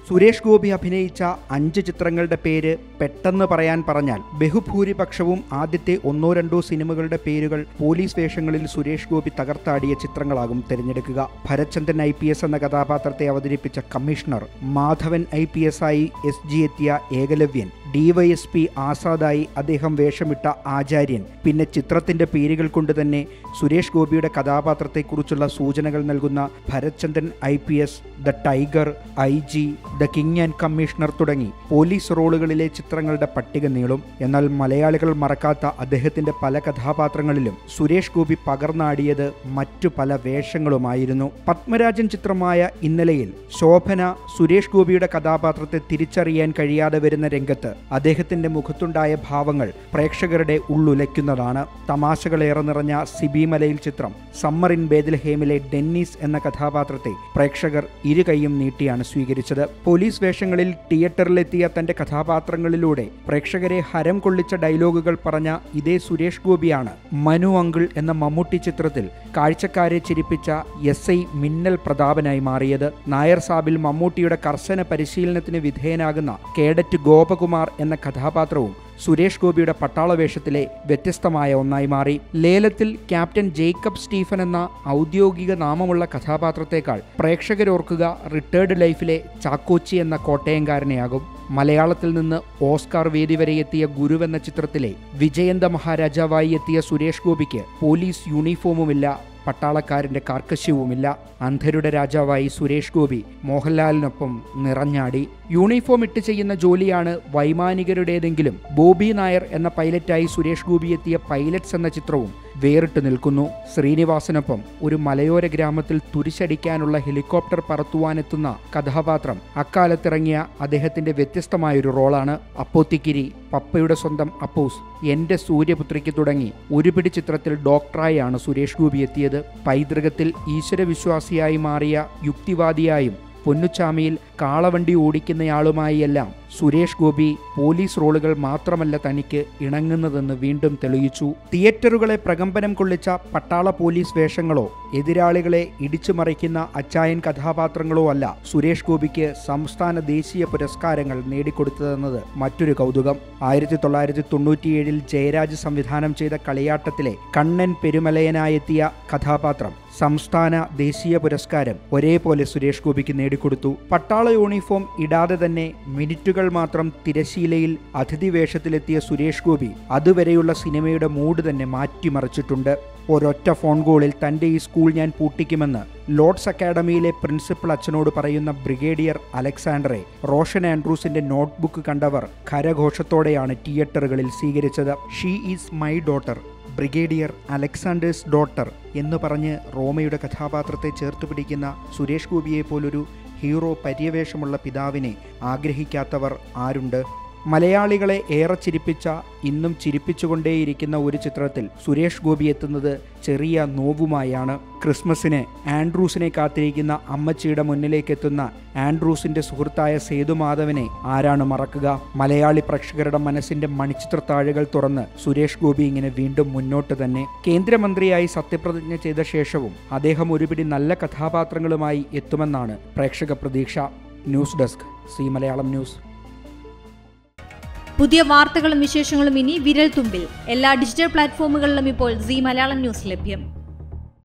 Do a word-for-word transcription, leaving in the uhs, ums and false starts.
സുരേഷ് ഗോപി അഭിനയിച്ച അഞ്ച് ചിത്രങ്ങളുടെ പേര് പെട്ടെന്ന് പറയാൻ പറഞ്ഞാൽ ബഹുഭൂരിപക്ഷവും ആദ്യത്തെ ഒന്നോ രണ്ടോ സിനിമകളുടെ പേരുകൾ പോലീസ് വേഷങ്ങളിൽ സുരേഷ് ഗോപി തകർത്താടിയ ചിത്രങ്ങളാകും തിരഞ്ഞെടുക്കുക. ഭരത്ചന്ദ്രൻ ഐ പി എസ് എന്ന കഥാപാത്രത്തെ അവതരിപ്പിച്ച commissioner, Madhavan I P S ആയി എസ് ജി എത്തിയ ഏകലവ്യൻ, ഡിവൈഎസ്പി ആസാദായി അദ്ദേഹം വേഷമിട്ട ആചാര്യൻ, പിന്നെ ചിത്രത്തിന്റെ പേരുകൾ കൊണ്ട് തന്നെ സുരേഷ് ഗോപിയുടെ കഥാപാത്രത്തെക്കുറിച്ചുള്ള സൂചനകൾ നൽകുന്ന Bharathchandran I P S, the tiger, I G, the king and commissioner തുടങ്ങി പോലീസ് റോളുകളിലെ ചിത്രങ്ങളുടെ പട്ടിക നീളും. എന്നാൽ മലയാളികൾ മറക്കാത്ത അദ്ദേഹത്തിന്റെ പല കഥാപാത്രങ്ങളിലും സുരേഷ് ഗോപി പകർന്നാടിയത് മറ്റു പല വേഷങ്ങളുമായിരുന്നു. പത്മരാജൻ ചിത്രമായ ഇന്നലെയിൽ ശോഭന സുരേഷ് ഗോപിയുടെ കഥാപാത്രത്തെ തിരിച്ചറിയാൻ കഴിയാതെ വരുന്ന രംഗത്ത് അദ്ദേഹത്തിന്റെ മുഖത്തുണ്ടായ ഭാവങ്ങൾ പ്രേക്ഷകരുടെ ഉള്ളുലയ്ക്കുന്നതാണ്. തമാശകളേറെ നിറഞ്ഞ സിബി മലയിൽ ചിത്രം സമ്മർ ഇൻ ബേത്ലഹേമിലെ ഡെന്നീസ് എന്ന കഥാപാത്രത്തെ പ്രേക്ഷകർ ഇരുകൈയും നീട്ടിയാണ് സ്വീകരിച്ചത്. പോലീസ് വേഷങ്ങളിൽ തിയേറ്ററിലെത്തിയ തന്റെ കഥാപാത്രങ്ങളിലൂടെ പ്രേക്ഷകരെ ഹരം കൊള്ളിച്ച ഡയലോഗുകൾ പറഞ്ഞ ഇതേ സുരേഷ് ഗോപിയാണ് മനു അങ്കിൾ എന്ന മമ്മൂട്ടി ചിത്രത്തിൽ കാഴ്ചക്കാരെ ചിരിപ്പിച്ച എസ് ഐ മിന്നൽ പ്രതാപനായി മാറിയത്. നായർ സാബിൽ മമ്മൂട്ടിയുടെ കർശന പരിശീലനത്തിന് വിധേയനാകുന്ന കേഡറ്റ് ഗോപകുമാർ എന്ന കഥാപാത്രവും സുരേഷ് ഗോപിയുടെ പട്ടാള വേഷത്തിലെ വ്യത്യസ്തമായ ഒന്നായി മാറി. ലേലത്തിൽ ക്യാപ്റ്റൻ ജേക്കബ് സ്റ്റീഫൻ എന്ന ഔദ്യോഗിക നാമമുള്ള കഥാപാത്രത്തെക്കാൾ പ്രേക്ഷകരോർക്കുക റിട്ടയർഡ് ലൈഫിലെ ചാക്കോച്ചി എന്ന കോട്ടയംകാരനെയാകും. മലയാളത്തിൽ നിന്ന് ഓസ്കാർ വേദി വരെ എത്തിയ ഗുരുവെന്ന ചിത്രത്തിലെ വിജയന്ത മഹാരാജാവായി എത്തിയ സുരേഷ് ഗോപിക്ക് പോലീസ് യൂണിഫോമുമില്ല, പട്ടാളക്കാരന്റെ കാർക്കശ്യവുമില്ല. അന്ധരുടെ രാജാവായി സുരേഷ് ഗോപി മോഹൻലാലിനൊപ്പം നിറഞ്ഞാടി. യൂണിഫോം ഇട്ട് ചെയ്യുന്ന ജോലിയാണ് വൈമാനികരുടേതെങ്കിലും ബോബി നായർ എന്ന പൈലറ്റായി സുരേഷ് ഗോപി എത്തിയ പൈലറ്റ്സ് എന്ന ചിത്രവും വേറിട്ട് നിൽക്കുന്നു. ശ്രീനിവാസനൊപ്പം ഒരു മലയോര ഗ്രാമത്തിൽ തുരിശടിക്കാനുള്ള ഹെലികോപ്റ്റർ പറത്തുവാനെത്തുന്ന കഥാപാത്രം അക്കാലത്തിറങ്ങിയ അദ്ദേഹത്തിന്റെ വ്യത്യസ്തമായൊരു റോളാണ്. അപ്പോത്തിക്കിരി, പപ്പയുടെ സ്വന്തം അപ്പൂസ്, എന്റെ സൂര്യപുത്രിക്ക് തുടങ്ങി ഒരുപിടി ചിത്രത്തിൽ ഡോക്ടറായാണ് സുരേഷ് ഗോപി എത്തിയത്. പൈതൃകത്തിൽ ഈശ്വരവിശ്വാസിയായി മാറിയ യുക്തിവാദിയായും പൊന്നുച്ചാമിയിൽ കാളവണ്ടി ഓടിക്കുന്നയാളുമായി എല്ലാം സുരേഷ് ഗോപി പോലീസ് റോളുകൾ മാത്രമല്ല തനിക്ക് ഇണങ്ങുന്നതെന്ന് വീണ്ടും തെളിയിച്ചു. തിയേറ്ററുകളെ പ്രകമ്പനം കൊള്ളിച്ച പട്ടാള പോലീസ് വേഷങ്ങളോ എതിരാളികളെ ഇടിച്ചു മറിക്കുന്ന അച്ചായൻ കഥാപാത്രങ്ങളോ അല്ല സുരേഷ് ഗോപിക്ക് സംസ്ഥാന ദേശീയ പുരസ്കാരങ്ങൾ നേടിക്കൊടുത്തതെന്നത് മറ്റൊരു കൗതുകം. ആയിരത്തി തൊള്ളായിരത്തി തൊണ്ണൂറ്റിയേഴിൽ ജയരാജ് സംവിധാനം ചെയ്ത കളിയാട്ടത്തിലെ കണ്ണൻ പെരുമലയനായെത്തിയ കഥാപാത്രം സംസ്ഥാന ദേശീയ പുരസ്കാരം ഒരേപോലെ സുരേഷ് ഗോപിക്ക് നേടിക്കൊടുത്തു. പട്ടാള യൂണിഫോം ഇടാതെ തന്നെ മിനിറ്റുകൾ മാത്രം തിരശീലയിൽ അതിഥി വേഷത്തിലെത്തിയ സുരേഷ് ഗോപി അതുവരെയുള്ള സിനിമയുടെ മൂഡ് തന്നെ മാറ്റിമറിച്ചിട്ടുണ്ട്. ഒരൊറ്റ ഫോൺ കോളിൽ തൻ്റെ ഈ സ്കൂൾ ഞാൻ പൂട്ടിക്കുമെന്ന് ലോർഡ്സ് അക്കാഡമിയിലെ പ്രിൻസിപ്പൽ അച്ഛനോട് പറയുന്ന ബ്രിഗേഡിയർ അലക്സാണ്ടറെ റോഷൻ ആൻഡ്രൂസിന്റെ നോട്ട്ബുക്ക് കണ്ടവർ കരഘോഷത്തോടെയാണ് തിയേറ്ററുകളിൽ സ്വീകരിച്ചത്. She is my daughter, brigadier Alexander's daughter എന്ന് പറഞ്ഞ് റോമയുടെ കഥാപാത്രത്തെ ചേർത്ത് പിടിക്കുന്ന സുരേഷ് ഗോപിയെ പോലൊരു ഹീറോ പര്യവേഷമുള്ള പിതാവിനെ ആഗ്രഹിക്കാത്തവർ ആരുണ്ട്? മലയാളികളെ ഏറെ ചിരിപ്പിച്ച, ഇന്നും ചിരിപ്പിച്ചുകൊണ്ടേയിരിക്കുന്ന ഒരു ചിത്രത്തിൽ സുരേഷ് ഗോപി എത്തുന്നത് ചെറിയ നോവുമായാണ്. ക്രിസ്മസിന് ആൻഡ്രൂസിനെ കാത്തിരിക്കുന്ന അമ്മച്ചിയുടെ മുന്നിലേക്ക് എത്തുന്ന ആൻഡ്രൂസിന്റെ സുഹൃത്തായ സേതുമാധവനെ ആരാണ് മറക്കുക? മലയാളി പ്രേക്ഷകരുടെ മനസ്സിന്റെ മണിച്ചിത്രത്താഴുകൾ തുറന്ന് സുരേഷ് ഗോപി ഇങ്ങനെ വീണ്ടും മുന്നോട്ട് തന്നെ. കേന്ദ്രമന്ത്രിയായി സത്യപ്രതിജ്ഞ ചെയ്ത ശേഷവും അദ്ദേഹം ഒരുപിടി നല്ല കഥാപാത്രങ്ങളുമായി എത്തുമെന്നാണ് പ്രേക്ഷക പ്രതീക്ഷ. News desk, Zee Malayalam news. പുതിയ വാർത്തകളും വിശേഷങ്ങളും ഇനി വിരൽ തുമ്പിൽ. എല്ലാ ഡിജിറ്റൽ പ്ലാറ്റ്ഫോമുകളിലും ഇപ്പോൾ സി മലയാളം ന്യൂസ് ലഭ്യം.